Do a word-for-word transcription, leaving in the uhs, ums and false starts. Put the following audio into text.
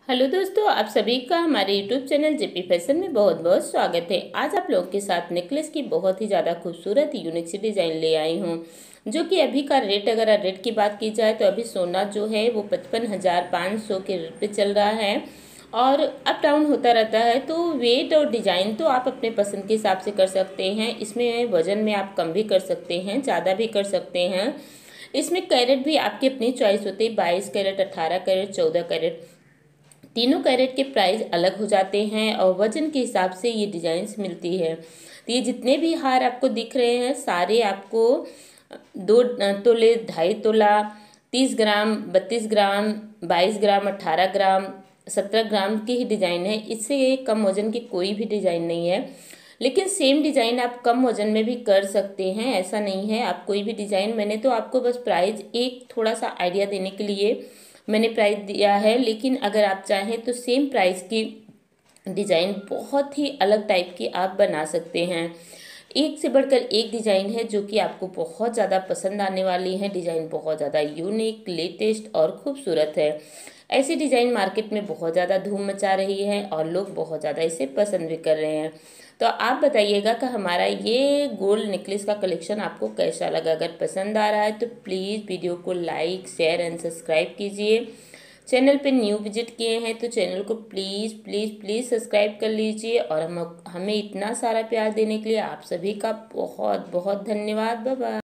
Hello दोस्तों, आप सभी का हमारे यूट्यूब चैनल जेपी फैशन में बहुत बहुत स्वागत है। आज आप लोगों के साथ नेकलेस की बहुत ही ज़्यादा खूबसूरत यूनिक सी डिज़ाइन ले आई हूँ, जो कि अभी का रेट, अगर रेट की बात की जाए तो अभी सोना जो है वो पचपन हज़ार पाँच सौ के रेट पे चल रहा है और अप डाउन होता रहता है। तो वेट और डिज़ाइन तो आप अपने पसंद के हिसाब से कर सकते हैं। इसमें वज़न में आप कम भी कर सकते हैं, ज़्यादा भी कर सकते हैं। इसमें कैरेट भी आपकी अपनी चॉइस होती है, बाईस कैरेट, अट्ठारह कैरेट, चौदह कैरेट। तीनों कैरेट के प्राइस अलग हो जाते हैं और वजन के हिसाब से ये डिजाइन्स मिलती है। तो ये जितने भी हार आपको दिख रहे हैं सारे आपको दो तोले, ढाई तोला, तीस ग्राम, बत्तीस ग्राम, बाईस ग्राम, अट्ठारह ग्राम, सत्रह ग्राम की ही डिज़ाइन है। इससे कम वजन की कोई भी डिज़ाइन नहीं है। लेकिन सेम डिज़ाइन आप कम वजन में भी कर सकते हैं, ऐसा नहीं है। आप कोई भी डिज़ाइन, मैंने तो आपको बस प्राइस एक थोड़ा सा आइडिया देने के लिए मैंने प्राइस दिया है, लेकिन अगर आप चाहें तो सेम प्राइस की डिज़ाइन बहुत ही अलग टाइप की आप बना सकते हैं। एक से बढ़कर एक डिज़ाइन है जो कि आपको बहुत ज़्यादा पसंद आने वाली है। डिज़ाइन बहुत ज़्यादा यूनिक, लेटेस्ट और खूबसूरत है। ऐसी डिज़ाइन मार्केट में बहुत ज़्यादा धूम मचा रही है और लोग बहुत ज़्यादा इसे पसंद भी कर रहे हैं। तो आप बताइएगा कि हमारा ये गोल्ड नेकलेस का कलेक्शन आपको कैसा लगा। अगर पसंद आ रहा है तो प्लीज़ वीडियो को लाइक, शेयर एंड सब्सक्राइब कीजिए। चैनल पे न्यू विजिट किए हैं तो चैनल को प्लीज़ प्लीज़ प्लीज़ सब्सक्राइब कर लीजिए। और हम हमें इतना सारा प्यार देने के लिए आप सभी का बहुत बहुत धन्यवाद। Bye bye.